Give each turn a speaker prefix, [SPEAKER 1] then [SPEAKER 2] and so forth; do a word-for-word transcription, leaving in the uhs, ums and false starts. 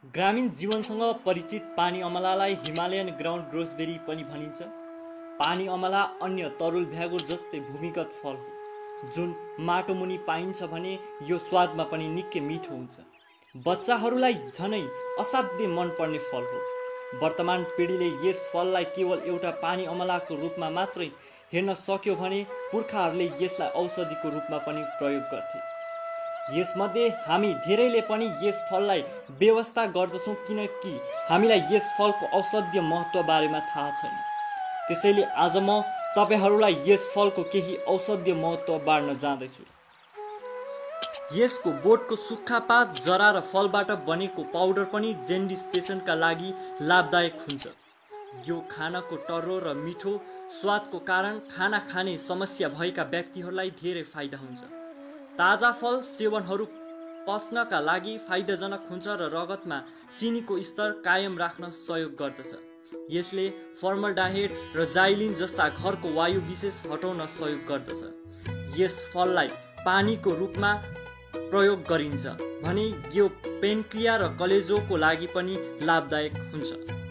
[SPEAKER 1] ग्रामीण जीवनसँग परिचित पानी अमलालाई हिमालयन ग्राउन्ड गोस बेरी पनि भनिन्छ। पानी अमला अन्य तरुल भ्यागो जस्तै भूमिगत फल हो जुन माटो मुनि पाइन्छ भने यो स्वादमा पनि निकै मिठो हुन्छ। बच्चाहरूलाई झनै असाध्यै मन पर्ने फल हो। वर्तमान पिँढीले यस फललाई केवल एउटा पानी अमलाको रूपमा मात्रै हेर्न सक्यो भने पुर्खाहरूले यसलाई औषधिको रूपमा पनि प्रयोग गर्थे। यसमध्ये हामी धेरैले पनि यस फललाई व्यवस्था गर्दछौँ किनकि हामीलाई यस फलको औषधीय महत्त्व बारेमा थाहा छैन। त्यसैले आज म तपाईहरूलाई यस फलको केही औषधीय महत्त्व बाँड्न जाँदैछु। यसको बोटको सुक्खा पात, जरा र फलबाट बनेको पाउडर पनि जेन्डिस पेसेन्टका लागि लाभदायक हुन्छ। यो खानाको टर्रो र मिठो स्वादको कारण खाना खाने समस्या भएका व्यक्तिहरूलाई धेरै फाइदा हुन्छ। ताजा फल सेवनहरू पच्नका लागि फाइदाजनक हुन्छ र रगतमा चिनीको स्तर कायम राख्न सहयोग गर्दछ। यसले फर्मल्डिहाइड र जाइलिन जस्ता घरको वायु विशेष हटाउन सहयोग गर्दछ। यस फललाई पानीको रूपमा प्रयोग गरिन्छ भने यो पेनक्रिया र कलेजोको लागि पनि लाभदायक हुन्छ।